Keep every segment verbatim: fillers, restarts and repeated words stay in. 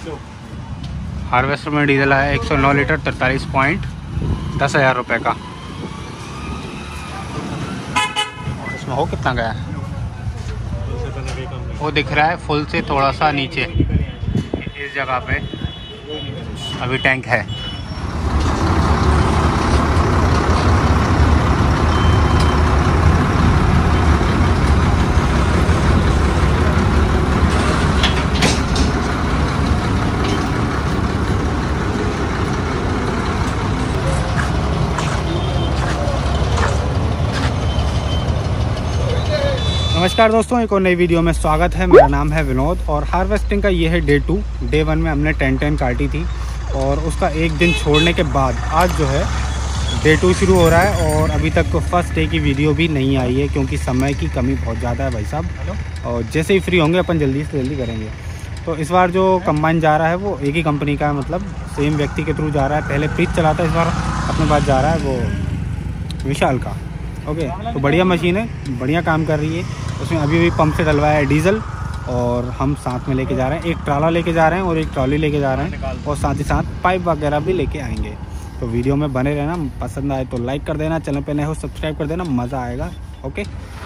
Harvester में diesel आया एक सौ नौ लीटर तैंतालीस पॉइंट दस हज़ार रुपये का। और इसमें हो कितना गया वो दिख रहा है फुल से थोड़ा सा नीचे इस जगह पे अभी टैंक है। नमस्कार दोस्तों, एक और नई वीडियो में स्वागत है। मेरा नाम है विनोद और हार्वेस्टिंग का ये है डे टू। डे वन में हमने टेन टेन काटी थी और उसका एक दिन छोड़ने के बाद आज जो है डे टू शुरू हो रहा है। और अभी तक तो फर्स्ट डे की वीडियो भी नहीं आई है क्योंकि समय की कमी बहुत ज़्यादा है भाई साहब। और जैसे ही फ्री होंगे अपन जल्दी से जल्दी करेंगे। तो इस बार जो कंबाइन जा रहा है वो एक ही कंपनी का है, मतलब सेम व्यक्ति के थ्रू जा रहा है। पहले प्रीत चलाता है, इस बार अपने पास जा रहा है वो विशाल का। ओके, तो बढ़िया मशीन है, बढ़िया काम कर रही है। उसमें अभी भी पंप से डलवाया है डीजल और हम साथ में लेके जा रहे हैं। एक ट्राला लेके जा रहे हैं और एक ट्रॉली लेके जा रहे हैं और साथ ही साथ पाइप वगैरह भी लेके आएंगे। तो वीडियो में बने रहना, पसंद आए तो लाइक कर देना, चैनल पे नए हो सब्सक्राइब कर देना, मज़ा आएगा। ओके,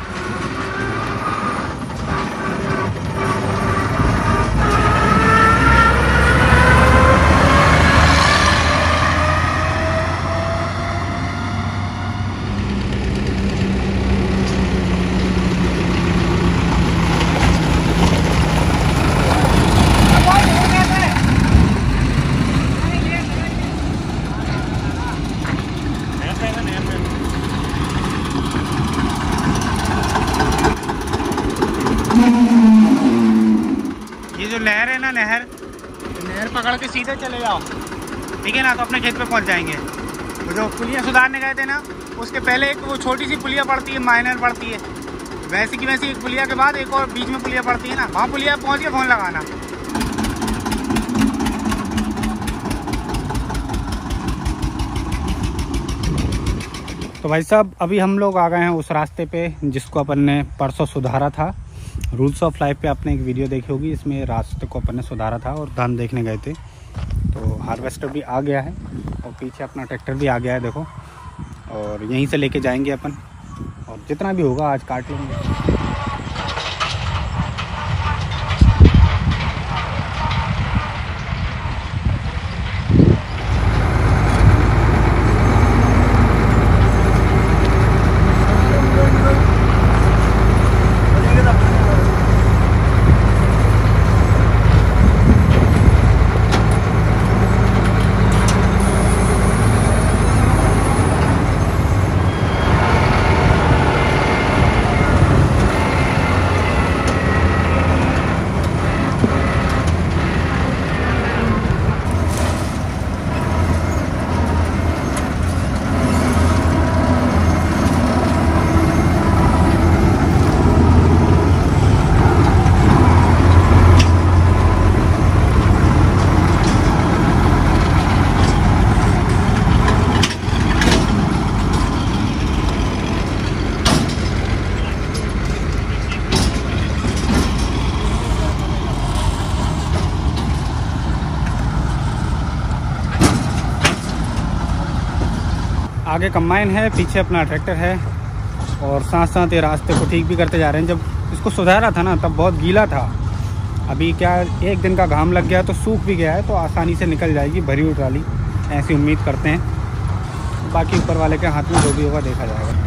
ये जो नहर है ना, नहर नहर पकड़ के सीधे चले जाओ, ठीक है ना, तो अपने खेत पे पहुंच जाएंगे। वो जो पुलिया सुधारने गए थे ना, उसके पहले एक वो छोटी सी पुलिया पड़ती है, माइनर पड़ती है, वैसी की वैसी एक पुलिया के बाद एक और बीच में पुलिया पड़ती है ना, वहाँ पुलिया पहुँच के फ़ोन लगाना। तो भाई साहब अभी हम लोग आ गए हैं उस रास्ते पे जिसको अपन ने परसों सुधारा था। रूल्स ऑफ लाइफ पे आपने एक वीडियो देखी होगी, इसमें रास्ते को अपन ने सुधारा था और धान देखने गए थे। तो हार्वेस्टर भी आ गया है और पीछे अपना ट्रैक्टर भी आ गया है, देखो। और यहीं से लेके जाएंगे अपन और जितना भी होगा आज काट लेंगे। आगे कंबाइन है, पीछे अपना ट्रैक्टर है और साथ साथ ये रास्ते को ठीक भी करते जा रहे हैं। जब इसको सुधारा था ना तब बहुत गीला था, अभी क्या एक दिन का घाम लग गया तो सूख भी गया है, तो आसानी से निकल जाएगी भरी हुई ट्राली, ऐसी उम्मीद करते हैं। बाकी ऊपर वाले के हाथ में जो भी होगा देखा जाएगा।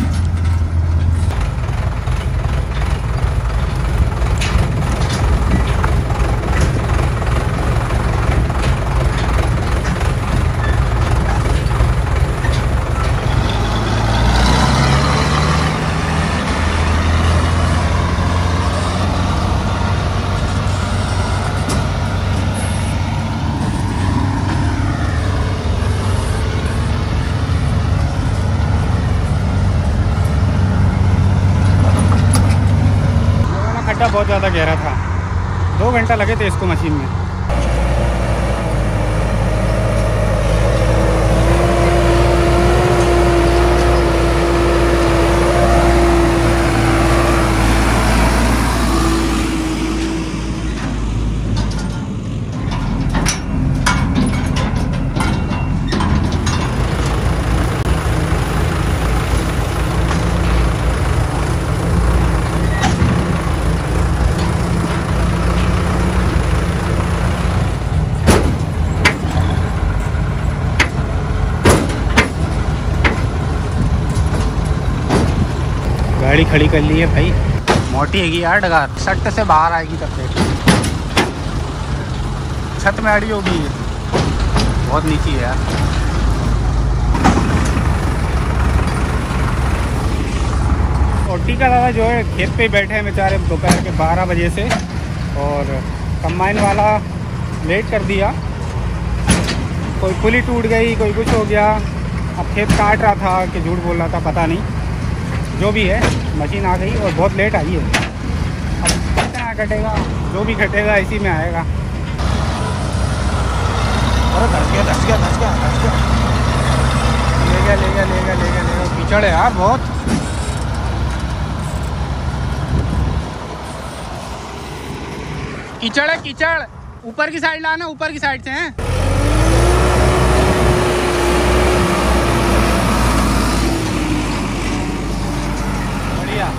बहुत ज़्यादा गहरा था, दो घंटा लगे थे इसको मशीन में। गाड़ी खड़ी कर ली है भाई। मोटी हैगी यार डगार, सट से बाहर आएगी तब से। छत में अड़ी होगी, बहुत नीची है यार। और टीका दादा जो है खेत पे ही बैठे हैं बेचारे दोपहर के बारह बजे से, और कंबाइन वाला लेट कर दिया। कोई पुली टूट गई, कोई कुछ हो गया। अब खेत काट रहा था कि झूठ बोल रहा था पता नहीं, जो भी है मशीन आ गई और बहुत लेट आई है। अब कितना कटेगा, जो भी कटेगा इसी में आएगा। अरे धस गया धस गया धस गया धस गया ले गया ले गया ले गया ले गया ले गया। कीचड़ है यार बहुत। कीचड़ है कीचड़, ऊपर की साइड लाना, ऊपर की साइड से हैं। बढ़िया।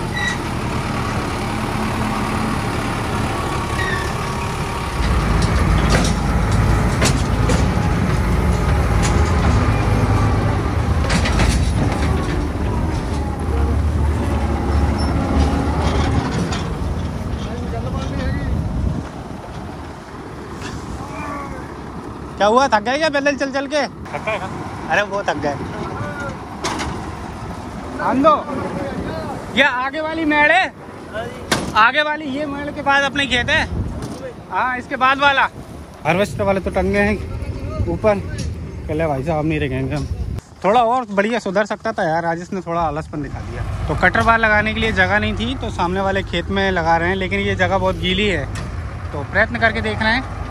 क्या हुआ, थक गए क्या पैदल चल चल के? थक गए। अरे वो थक गए। आंदो, ये आगे वाली मेड़ है, आगे वाली ये मेड़ के बाद अपने खेत है। हाँ इसके बाद वाला हार्वेस्टर वाले तो टंगे हैं ऊपर। कल भाई साहब नहीं रहेंगे हम। थोड़ा और बढ़िया सुधर सकता था यार, राजेश ने थोड़ा आलसपन दिखा दिया। तो कटर बार लगाने के लिए जगह नहीं थी तो सामने वाले खेत में लगा रहे हैं, लेकिन ये जगह बहुत गीली है तो प्रयत्न करके देख रहे हैं।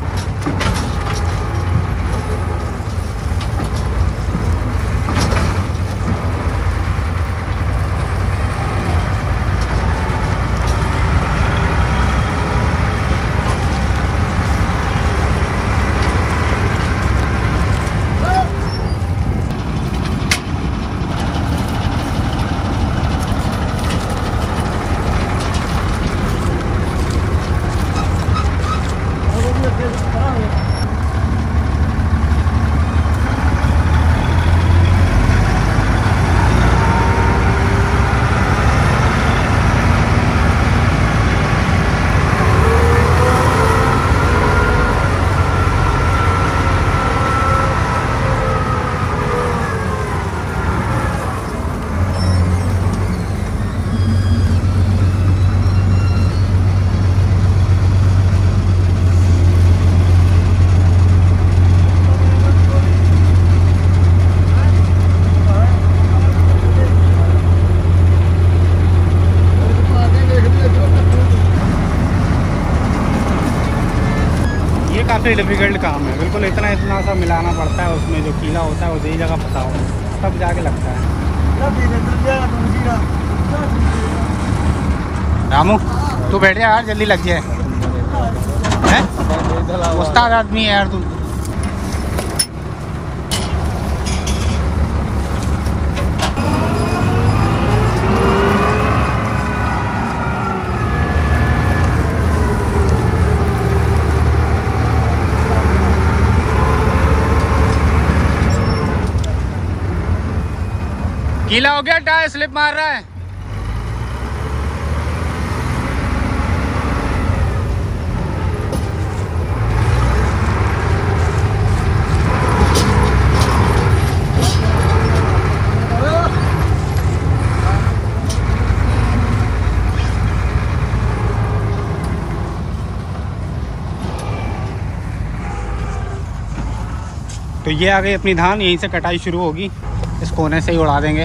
काफ़ी डिफिकल्ट काम है, बिल्कुल इतना इतना सा मिलाना पड़ता है उसमें, जो कीला होता है उसी जगह फंसा हो तब जाके लगता है। रामू तू बैठ जा यार, जल्दी लग जाए। हैं उस्ताद आदमी है यार तू। गीला हो गया, टायर स्लिप मार रहा है। तो ये आ गई अपनी धान, यहीं से कटाई शुरू होगी, इस कोने से ही उड़ा देंगे।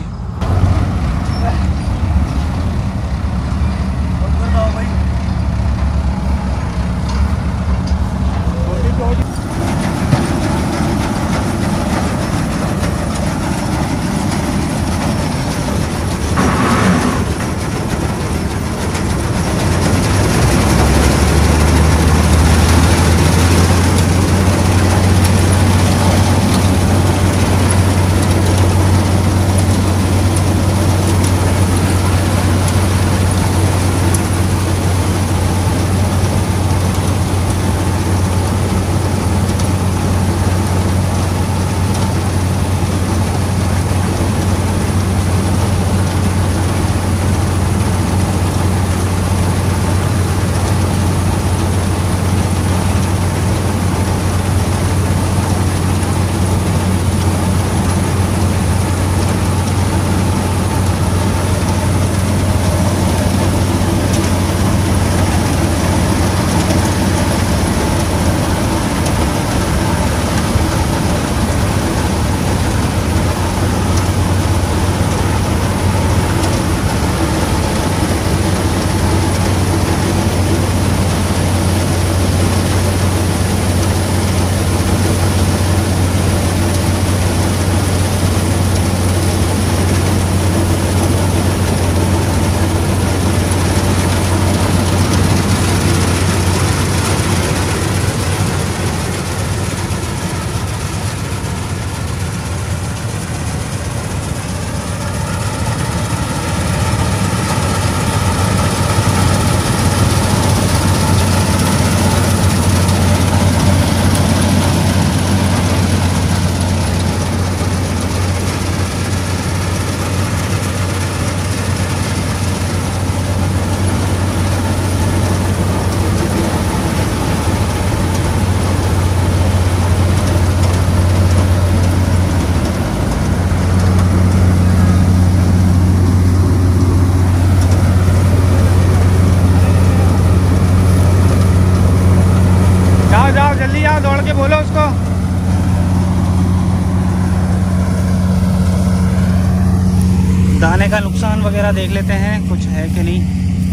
जल्दी आओ, दौड़ के बोलो उसको। दाने का नुकसान वगैरह देख लेते हैं, कुछ है कि नहीं।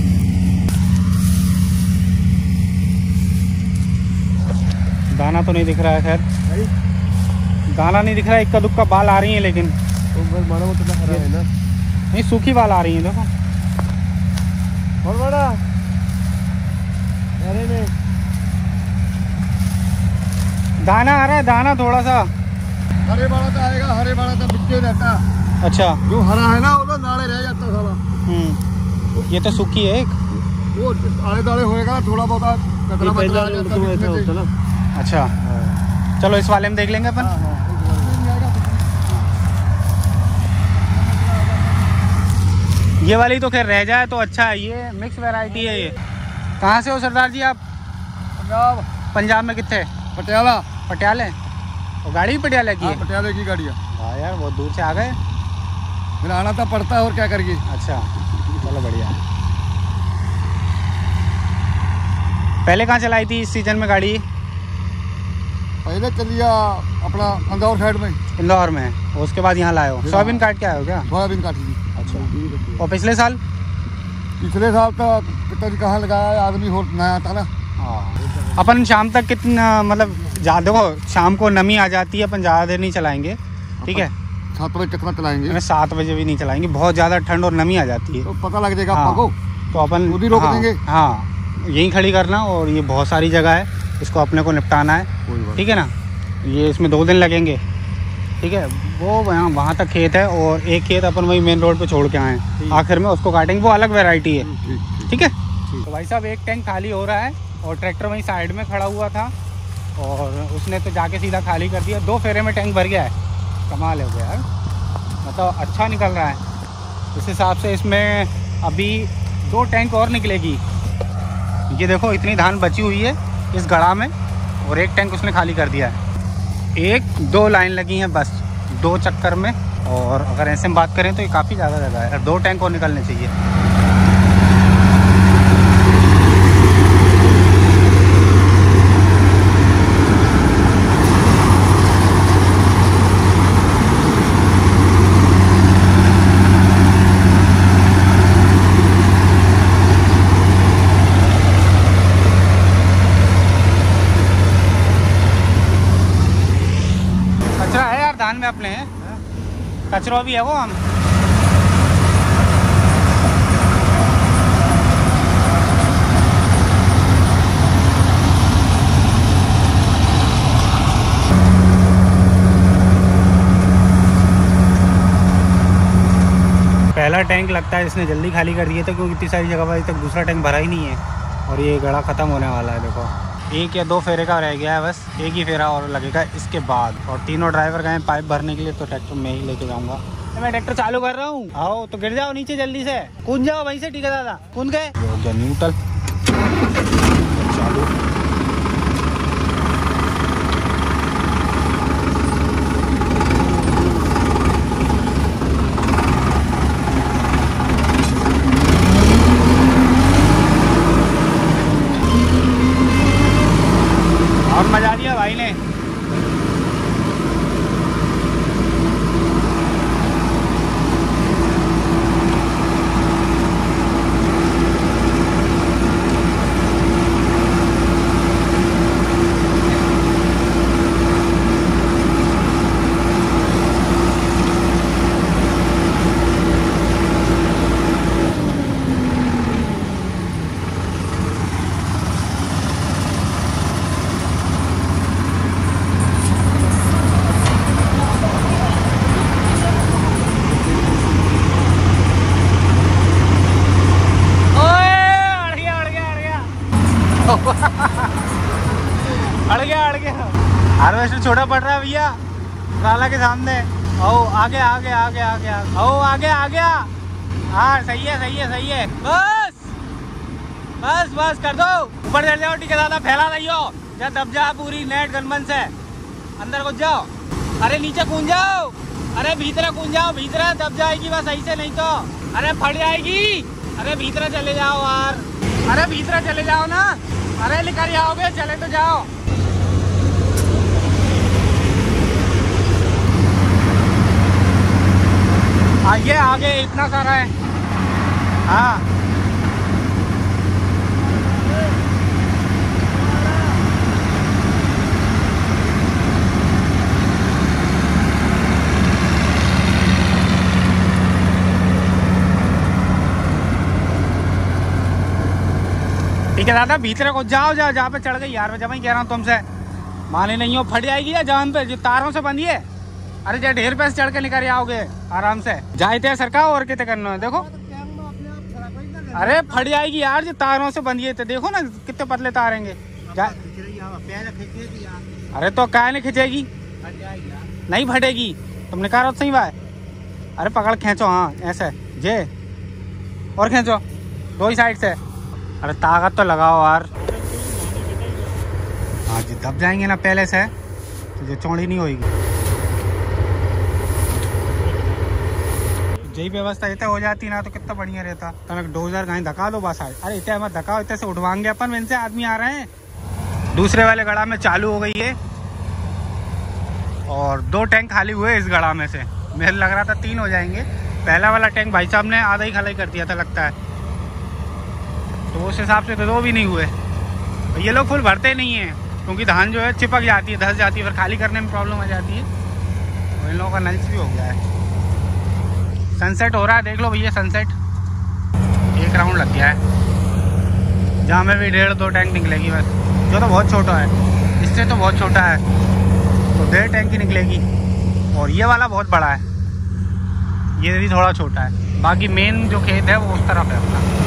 दाना तो नहीं दिख रहा है, खैर दाना नहीं दिख रहा है। इक्का दुक्का बाल आ रही हैं, लेकिन तो मारा वो तो हरा है ना, नहीं सूखी बाल आ रही हैं। देखो बहुत बड़ा अरे में दाना आ रहा है, दाना थोड़ा सा हरे बाड़ा तो आएगा, हरे बाड़ा तो बिच्चे रहता। अच्छा, जो हरा है ना वो तो नाड़े रह जाता साला। हम्म ये तो सूखी है एक, वो आड़े दाड़े होएगा थोड़ा बहुत कचरा बचरा आ जाता है। अच्छा चलो इस वाले में देख लेंगे अपन। ये वाली तो खैर रह जाए तो अच्छा है, ये मिक्स वैरायटी है। ये कहाँ से हो सरदार जी आप? पंजाब। पंजाब में कितने? पटियाला। पटियाले? और गाड़ी भी पटियाले की है? पटियाले की गाड़ी है। हाँ यार बहुत दूर से आ गए, फिर आना तो पड़ता है और क्या करिए। अच्छा चलो बढ़िया। पहले कहाँ चलाई थी इस सीजन में गाड़ी? पहले चलिए अपना इंदौर साइड में। इंदौर में, उसके बाद यहाँ लाए हो? सोयाबीन काट के आए हो क्या? सोयाबीन काटी थी। अच्छा, और पिछले साल? पिछले साल तो पिताजी कहाँ लगाया, आदमी हो नया था ना। हाँ, अपन शाम तक कितना मतलब जा देखो, शाम को नमी आ जाती है, अपन ज़्यादा देर नहीं चलाएंगे, ठीक है? सात बजे तक चलाएंगे। सात बजे भी नहीं चलाएंगे, बहुत ज़्यादा ठंड और नमी आ जाती है तो पता लग जाएगा हाँ, आपको, तो अपन खुद ही रोक हाँ, देंगे। हाँ यहीं खड़ी करना, और ये बहुत सारी जगह है, इसको अपने को निपटाना है, ठीक है ना? ये इसमें दो दिन लगेंगे, ठीक है? वो वहाँ वहाँ तक खेत है, और एक खेत अपन वही मेन रोड पे छोड़ के आए हैं, आखिर में उसको काटेंगे, वो अलग वैरायटी है, ठीक है? तो भाई साहब एक टैंक खाली हो रहा है, और ट्रैक्टर वहीं साइड में खड़ा हुआ था, और उसने तो जाके सीधा खाली कर दिया। दो फेरे में टैंक भर गया है, कमाल हो गया यार, मतलब अच्छा निकल रहा है। इस हिसाब से इसमें अभी दो टैंक और निकलेगी। ये देखो इतनी धान बची हुई है इस गड़ा में, और एक टैंक उसने खाली कर दिया है। एक दो लाइन लगी हैं बस, दो चक्कर में, और अगर ऐसे में बात करें तो ये काफ़ी ज़्यादा जगह है, दो टैंक और निकलने चाहिए। कचरा है यार धान में अपने, कचरा भी है वो। हम पहला टैंक लगता है इसने जल्दी खाली कर दिया था, क्योंकि इतनी सारी जगह पर अभी तक दूसरा टैंक भरा ही नहीं है, और ये गड़ा ख़त्म होने वाला है। देखो एक या दो फेरे का रह गया है बस, एक ही फेरा और लगेगा इसके बाद। और तीनों ड्राइवर गए पाइप भरने के लिए, तो ट्रैक्टर में ही लेके जाऊंगा। मैं ट्रैक्टर चालू कर रहा हूँ, आओ तो गिर जाओ नीचे जल्दी से, कूद जाओ वहीं से, ठीक है दादा? कूद गए, न्यूट्रल चालू। और मजा दिया भाई ने। अड़ गया अड़ गया, हार्वेस्टर छोटा पड़ रहा है भैया ट्राला के सामने। ओ आगे आगे आगे आगे ओ आगे आ गया। हाँ सही है सही है सही है, बस बस बस कर दो, ऊपर चढ़ जाओ, टीका ज्यादा फैला नहीं हो, जा दब जा पूरी नेट गनमन से अंदर घुस जाओ। अरे नीचे कूद जाओ, अरे भीतर कूद जाओ, भीतर दब जाएगी बस सही से, नहीं तो अरे फट जाएगी। अरे भीतर चले जाओ यार, अरे भीतर चले जाओ ना, अरे निकल जाओगे, चले तो जाओ। ये आगे इतना सारा है। हाँ ठीक है दादा, भीतर को जाओ, जाओ जहाँ पे चढ़ गई यार, मैं जब ही कह रहा हूँ तुमसे, माने नहीं हो, फट जाएगी या जान पे जो तारों से बंधी है। अरे जा ढेर पे चढ़ के निकल आओगे आराम से, जाते सरका और कितने करना है देखो। अरे फट जाएगी यार, जो तारों से बंधी है, तो देखो ना कितने पतले तारेंगे। अरे तो क्या नहीं खिंचेगी, नहीं फटेगी, तुमने कहा सही बात। अरे पकड़ खींचो, हाँ ऐसे जे, और खींचो दो ही साइड से। अरे ताकत तो लगाओ यार। हाँ जी, दब जाएंगे ना पहले से तो जो चौड़ी नहीं होगी। यही व्यवस्था इतने हो जाती ना तो कितना बढ़िया रहता। तुम एक डोजर कहीं धका दो बस। अरे इतने मत धकाओ, इतने से उठवाएंगे अपन, इनसे आदमी आ रहे हैं। दूसरे वाले गड़ा में चालू हो गई है और दो टैंक खाली हुए इस गड़ा में से। मुझे लग रहा था तीन हो जाएंगे। पहला वाला टैंक भाई साहब ने आधा ही खाली कर दिया था लगता है, तो उस हिसाब से तो दो भी नहीं हुए। ये लोग फुल भरते नहीं हैं क्योंकि धान जो है चिपक जाती है, धस जाती है, फिर खाली करने में प्रॉब्लम आ जाती है। और इन लोगों का नल्स भी हो गया है। सनसेट हो रहा है, देख लो भैया सनसेट। एक राउंड लग गया है, जहाँ में भी डेढ़ दो टैंक निकलेगी बस, जो तो बहुत छोटा है, इससे तो बहुत छोटा है, तो डेढ़ टैंक ही निकलेगी। और ये वाला बहुत बड़ा है, ये भी थोड़ा छोटा है। बाकी मेन जो खेत है वो उस तरफ है अपना।